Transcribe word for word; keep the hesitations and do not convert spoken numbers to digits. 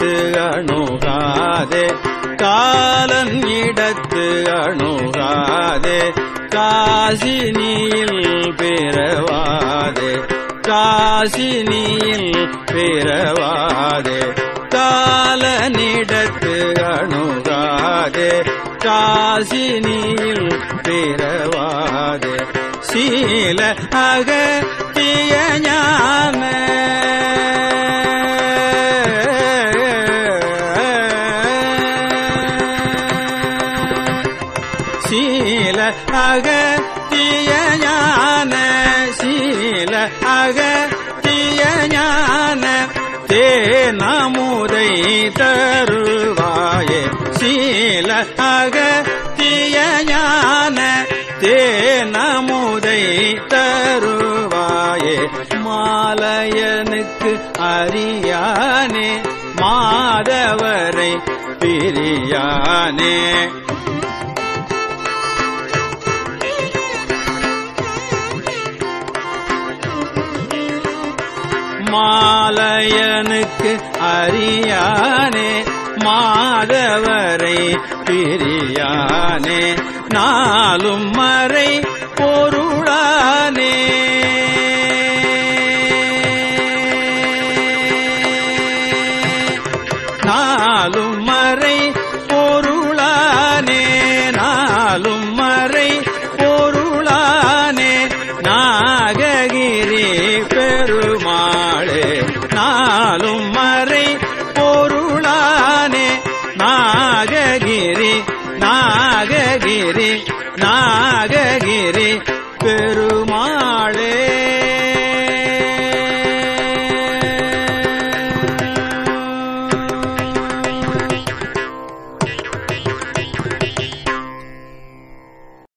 இடத்து அணுகாதே காலன் இடத்து அணுகாதே காசினியில் பிறவாதே காசினியில் பிறவாதே காலனிடத்து அணுகாதே காசினியில் பிறவாதே சீல அகத்திய ஞான சீல அகத்திய ஞான சீல அகத்திய ஞான தேனமுதை தருவாயே சீல அகத்திய ஞான தேனமுதை தருவாயே மாலையனுக்கு அறியானே மாதவரை பிரியானே மாலையனுக்கு அறியானே மாதவரை பிரியானே நாளும் மறை பொருளானே நாளும் மறை பொருளானே நாளும் மறை பொருளானே நாககிரி பெருமாளே நாளும் மறை பொருளானே நாககிரி நாககிரி நாககிரி பெரு